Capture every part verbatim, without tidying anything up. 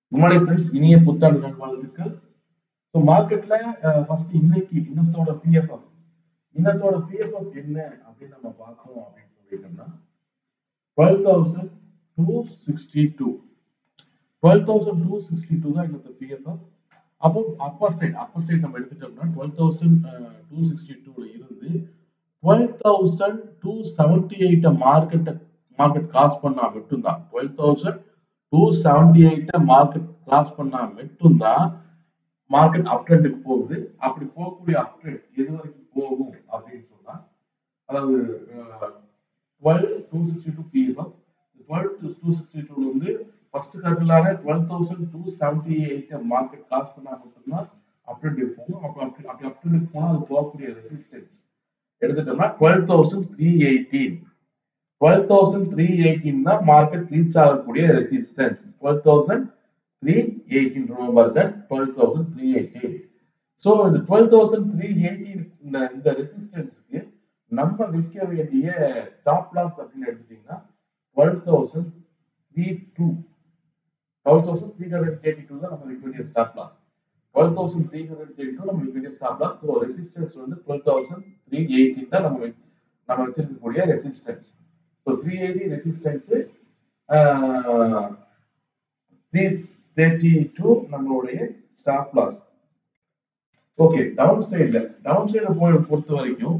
Good morning friends, இனிய புத்தாண்டு நல்வாழ்த்துக்கள். ஸோ மார்க்கெட்ல ஃபர்ஸ்ட் இன்னைக்கு இன்னத்தோட பிஎஃப்எஃப் இன்னத்தோட பிஎஃப்எஃப் என்ன அப்படின்னு நம்ம பார்த்தோம் அப்படின்னு சொல்லிட்டோம்னா twelve thousand two sixty two twelve thousand two sixty two தான் இன்னத்த பிஎஃப்எஃப். அப்போ அப்பர் சைட் அப்பர் சைட் நம்ம எடுத்துட்டோம்னா டுவெல் தௌசண்ட் டூ சிக்ஸ்டி டூல இருந்து டுவெல் தௌசண்ட் டூ செவன்டி எயிட்ட மார்க்கெட்டை மார்க்கெட் கிராஸ் பண்ணா மட்டும்தான் டுவெல் தௌசண்ட் டூ செவன்டி எயிட்ட மார்க்கெட் கிராஸ் பண்ணா மட்டும்தான் மார்க்கெட் அப் ட்ரெண்டுக்கு போகுது. அப்படி போகக்கூடிய அப் ட்ரெண்ட் எது வரைக்கும் போகும் அப்படின்னு சொன்னா அதாவது twelve two sixty two PFF twelve two sixty டூல இருந்து ஃபர்ஸ்ட் கட்டலான டுவெல் தௌசண்ட் டூ செவன்டி எயிட்ட மார்க்கெட் கிராஸ் பண்ணா மட்டும்தான் அப் ட்ரெண்டுக்கு போகும். அப்போ அப்படி அப்படி அப் ட்ரெண்டுக்கு போனால் அது போகக்கூடிய ரெசிஸ்டன்ஸ் எடுத்துட்டோம்னா twelve thousand three eighteen twelve thousand three eighteen தான் மார்க்கெட் ரீச் ஆகக்கூடிய resistance. Twelve thousand three eighteen remember that twelve thousand three eighteen. So இந்த டுவெல் தௌசண்ட் த்ரீ எயிட்டீன் இந்த ரெசிஸ்டன்ஸுக்கு நம்ம விற்க வேண்டிய ஸ்டாப் லாஸ் அப்படின்னு எடுத்துட்டீங்கன்னா twelve thousand three two twelve thousand three hundred thirty two தான் நம்ம விற்க வேண்டிய stop loss. Twelve thousand three hundred thirty two நம்ம விற்க வேண்டிய ஸ்டாப் லாஸ். ஸோ ரெசிஸ்டன்ஸ் வந்து டுவெல் தௌசண்ட் த்ரீ எயிட்டீன் தான் நம்ம நம்ம வச்சிருக்கக்கூடிய resistance. So three eighty resistance three thirty two நம்மளுடைய ஸ்டாப் லாஸ். ஓகே, டவுன் சைட்ல டவுன் சைட்ல போய் பொறுத்த வரைக்கும்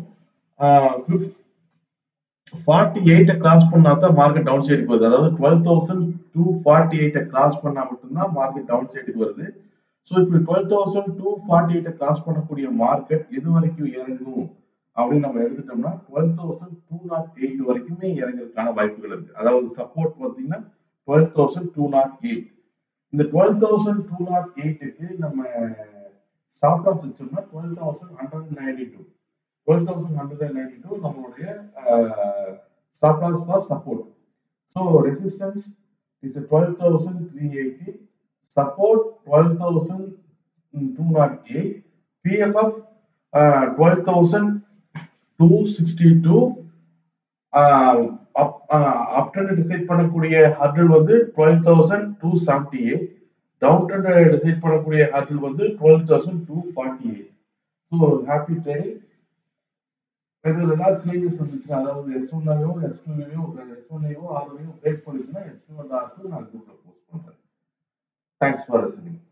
ஃபார்ட்டி எயிட்ட கிராஸ் பண்ணா தான் மார்க்கெட் டவுன் சைடுக்கு வருது. அதாவது டுவெல் தௌசண்ட் டூ ஃபார்ட்டி எயிட்ட கிராஸ் பண்ணா மட்டும்தான் மார்க்கெட் டவுன் சைடுக்கு வருது. ஸோ இப்போ டுவெல் தௌசண்ட் டூ ஃபார்ட்டி எயிட்ட கிராஸ் பண்ணக்கூடிய மார்க்கெட் எது வரைக்கும் இறங்கும் அப்படின்னு நம்ம எடுத்துட்டோம்னா twelve thousand two nought eight வரைக்குமே இறங்குறதுக்கான வாய்ப்புகள் இருக்கு. அதாவது சப்போர்ட் பார்த்தீங்கன்னா twelve thousand two nought eight. இந்த டுவெல் தௌசண்ட் டூ நாட் எயிட்டுக்கு நம்ம ஸ்டாப் லாஸ் வச்சோம்னா twelve thousand hundred ninety two twelve thousand hundred ninety two நம்மளுடைய stop loss for support. So resistance is twelve thousand three eighty, support twelve thousand two nought eight, PFF twelve thousand two sixty two. Up trend decide பண்ணக்கூடிய hurdle வந்து twelve thousand two seventy eight, down trend decide பண்ணக்கூடிய hurdle வந்து twelve thousand two forty eight. So happy trading. இதில் ஏதாவது changes வந்துச்சுன்னா அதாவது S ஒன்னையோ S டூலையோ எஸ் ஒன்னையோ ஆறுலையோ பிரேக் பண்ணிச்சுன்னா எஸ் டூ அந்த ஆர்க்கு நான் குரூப்ல போஸ்ட் பண்றேன். Thanks for listening.